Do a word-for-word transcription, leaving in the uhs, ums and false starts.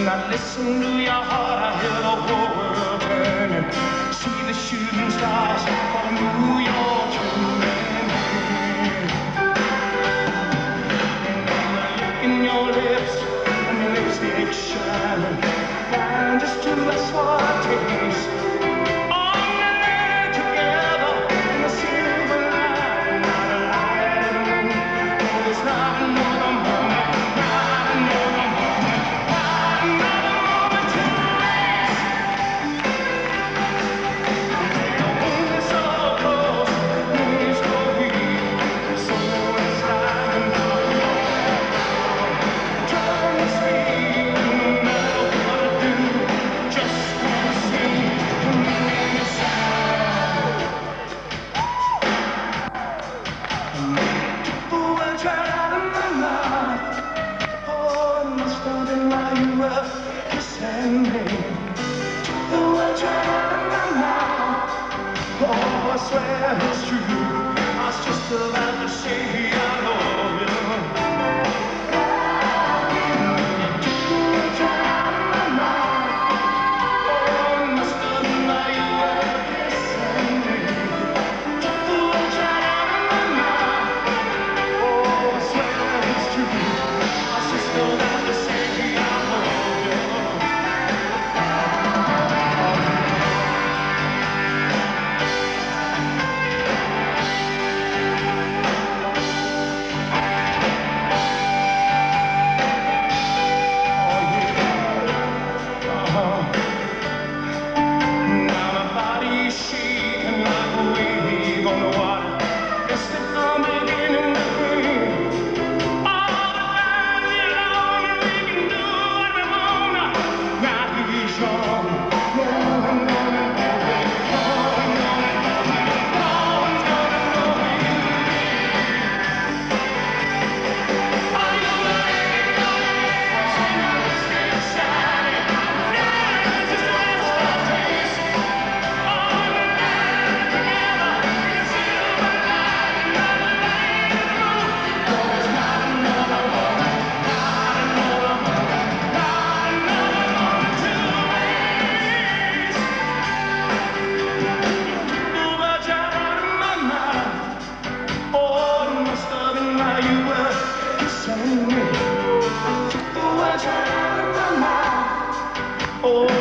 When I listen to your heart, I hear the whole world turning. See the shooting stars of New York turning. And the look in your lips and your lipstick shining, blind just to us for a taste. All night together in the silver light, not a light in the moon. Oh, there's not another moment, not another moment, not another moment to waste. The wind is so close, the wind is so weak, so it's sliding down your road. Turn the speed, no matter what I do, just wanna see the moon inside. Took the words right out of my mouth. Oh, it must have been while you were kissing me. Took the words right out of my mouth. Oh, I swear it's true. I was just about to say I love you. Took the words right out of my mouth. Oh, it must have been while you were kissing me. Took the words right out of my mouth. Oh, I swear it's true. I was just about to say I love you. Now my body's shaking like a wave on the water. It's that I'm beginning to dream. All the time you're alone and we can do what we wanna. Now he's young, no one gonna know it. No one gonna know it. No one's gonna know you. Are you ready? See my lipstick shining. Now it's just a rest of taste. All the night together in the silver light, another light in the moon. Oh, there's not another moment, not another moment, not another moment to waste. Took the words right out of my mouth. Oh, it must have been while you were kissing me. Took the words right out of my mouth. Oh,